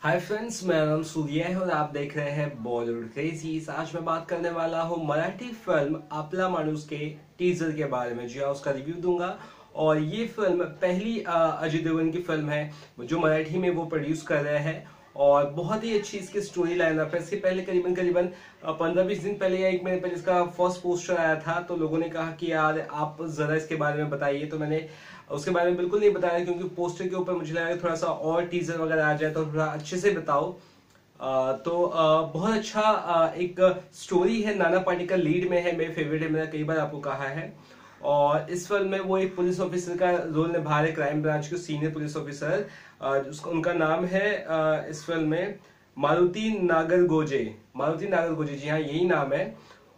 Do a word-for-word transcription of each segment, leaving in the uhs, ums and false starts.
Hi friends, मेरा नाम सूर्य है और आप देख रहे हैं बॉलीवुड क्रेजीज। आज मैं बात करने वाला हूँ मराठी फिल्म आपला माणूस के टीजर के बारे में। जी हाँ, उसका रिव्यू दूंगा। और ये फिल्म पहली अ, अजय देवगन की फिल्म है जो मराठी में वो प्रोड्यूस कर रहे हैं। और बहुत ही अच्छी इसकी स्टोरी लाइन अप है। इसके पहले करीबन करीबन पंद्रह बीस दिन पहले या एक महीने पहले इसका फर्स्ट पोस्टर आया था, तो लोगों ने कहा कि यार आप जरा इसके बारे में बताइए। तो मैंने उसके बारे में बिल्कुल नहीं बताया, क्योंकि पोस्टर के ऊपर मुझे लगा थोड़ा सा और टीजर वगैरह आ जाए तो थोड़ा अच्छे से बताओ। आ, तो आ, बहुत अच्छा आ, एक स्टोरी है। नाना पाटेकर लीड में है, मेरे फेवरेट है, मैंने कई बार आपको कहा है। और इस फिल्म में वो एक पुलिस ऑफिसर का रोल निभा रहे, क्राइम ब्रांच के सीनियर पुलिस ऑफिसर। उसका उनका नाम है आ, इस फिल्म में मारुति नागरगोजे। मारुति नागरगोजे, जी हाँ, यही नाम है।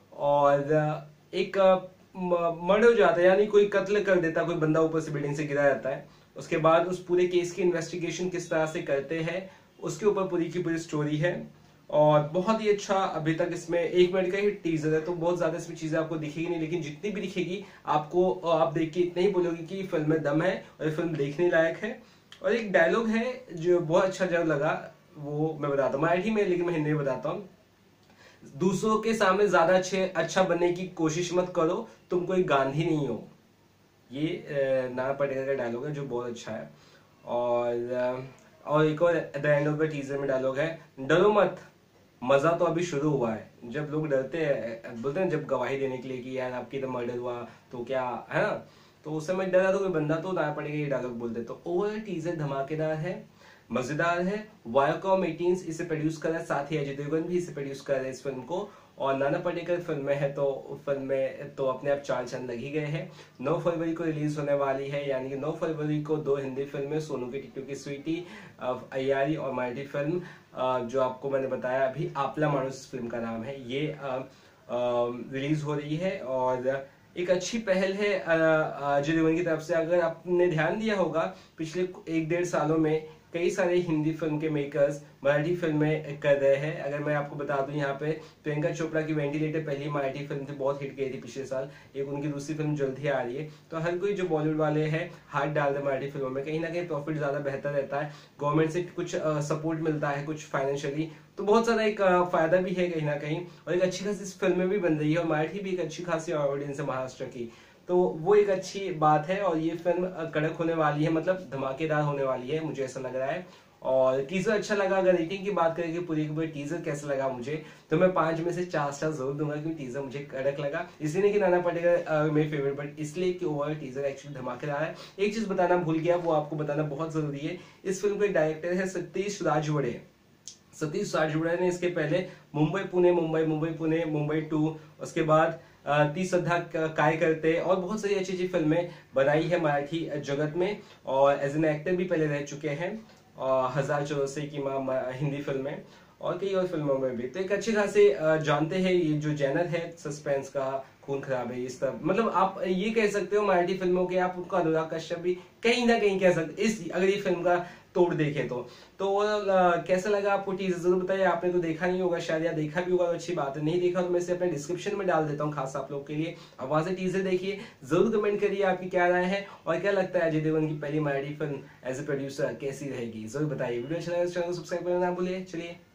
और आ, एक मर्डर हो जाता है, यानी कोई कत्ल कर देता है, कोई बंदा ऊपर से बिल्डिंग से गिरा जाता है। उसके बाद उस पूरे केस की इन्वेस्टिगेशन किस तरह से करते हैं, उसके ऊपर पूरी की पूरी स्टोरी है। और बहुत ही अच्छा, अभी तक इसमें एक मिनट का ही टीजर है, तो बहुत ज्यादा इसमें चीजें आपको दिखेगी नहीं, लेकिन जितनी भी दिखेगी आपको, आप देख के इतना ही बोलोगे कि फिल्म में दम है और ये फिल्म देखने लायक है। और एक डायलॉग है जो बहुत अच्छा जब लगा, वो मैं बताता हूँ मराठी में, लेकिन मैं हिंदी में बताता हूँ। दूसरों के सामने ज्यादा अच्छे अच्छा बनने की कोशिश मत करो, तुम कोई गांधी नहीं हो। ये अ, नाना पाटेकर का डायलॉग है जो बहुत अच्छा है। और अ, और एक और at the end of the teaser में डायलॉग है, डरो मत, मजा तो अभी शुरू हुआ है। जब लोग डरते हैं, बोलते हैं जब गवाही देने के लिए कि यार आपकी तो मर्डर हुआ तो क्या है ना, तो उस समय डरा तो कोई बंदा तो नाना पाटेकर ये डायलॉग बोलते। तो ओवरऑल टीजर धमाकेदार है, मजेदार है। वायकॉम एटीन इसे प्रोड्यूस कर रहा है, साथ ही अजय देवगन भी इसे प्रोड्यूस कर रहे हैं इस फिल्म को। और नाना पाटेकर फिल्म में है, तो फिल्म में तो अपने आप चार चांद लग ही गए हैं। नौ फरवरी को रिलीज होने वाली है, यानी कि नौ फरवरी को दो हिंदी फिल्में, सोनू की टिकटू की स्वीटी, अय्यारी, और मराठी फिल्म जो आपको मैंने बताया अभी, आपला माणूस फिल्म का नाम है, ये रिलीज हो रही है। और एक अच्छी पहल है अजय देवगन की तरफ से। अगर आपने ध्यान दिया होगा, पिछले एक डेढ़ सालों में कई सारे हिंदी फिल्म के मेकर्स मराठी फिल्में कर रहे हैं। अगर मैं आपको बता दूं, यहाँ पे प्रियंका चोपड़ा की वेंटिलेटर पहली मराठी फिल्म थी, बहुत हिट गई थी पिछले साल। एक उनकी दूसरी फिल्म जल्द ही आ रही है। तो हर कोई जो बॉलीवुड वाले हैं हाथ डाल रहे मराठी फिल्मों में, कहीं ना कहीं प्रॉफिट ज्यादा बेहतर रहता है, गवर्नमेंट से कुछ सपोर्ट मिलता है, कुछ फाइनेंशियली, तो बहुत ज्यादा एक uh, फायदा भी है कहीं ना कहीं। और एक अच्छी खासी फिल्में भी बन रही है, और मराठी भी एक अच्छी खासी ऑडियंस है महाराष्ट्र की, तो वो एक अच्छी बात है। और ये फिल्म कड़क होने वाली है, मतलब धमाकेदार होने वाली है, मुझे ऐसा लग रहा है। और टीजर अच्छा लगा। अगर रेटिंग की बात करेंगे पूरी की पूरी टीजर कैसा लगा मुझे, तो मैं पांच में से चार स्टार जरूर दूंगा, क्योंकि टीजर मुझे कड़क लगा। इसलिए नहीं कि नाना पाटेकर मेरे फेवरेट, बट इसलिए कि ओवरऑल टीजर एक्चुअली धमाकेदार है। एक चीज बताना भूल गया, वो आपको बताना बहुत जरूरी है। इस फिल्म के डायरेक्टर है सतीश राजवड़े। सतीश राजवड़े ने इसके पहले मुंबई पुणे मुंबई मुंबई पुणे मुंबई टू, उसके बाद ती श्रद्धा काय करते, और बहुत सारी अच्छी अच्छी फिल्में बनाई है मराठी जगत में। और एज एन एक्टर भी पहले रह चुके हैं, और हजार चौरसे की माँ हिंदी फिल्में और कई और फिल्मों में भी। तो एक अच्छे खासे जानते हैं ये जो जैनर है सस्पेंस का, खून खराब है, इस तरह, मतलब आप ये कह सकते हो मराठी फिल्मों के, आप उनको अनुराग कश्यप भी कहीं ना कहीं कह सकते इस, अगर ये फिल्म का तोड़ देखें तो। तो कैसा लगा आपको टीजर जरूर बताइए। आपने तो देखा नहीं होगा शायद, या देखा भी होगा तो अच्छी बात है, नहीं देखा तो मैं इसे अपने डिस्क्रिप्शन में डाल देता हूँ खास आप लोग के लिए। अब वहां से टीजर देखिए, जरूर कमेंट करिए आपकी क्या राय है, और क्या लगता है अजय देवगन की पहली Marathi film as a producer कैसी रहेगी, जरूर बताइए। वीडियो अच्छा लगा तो चैनल को सब्सक्राइब करना ना भूलिए। चलिए।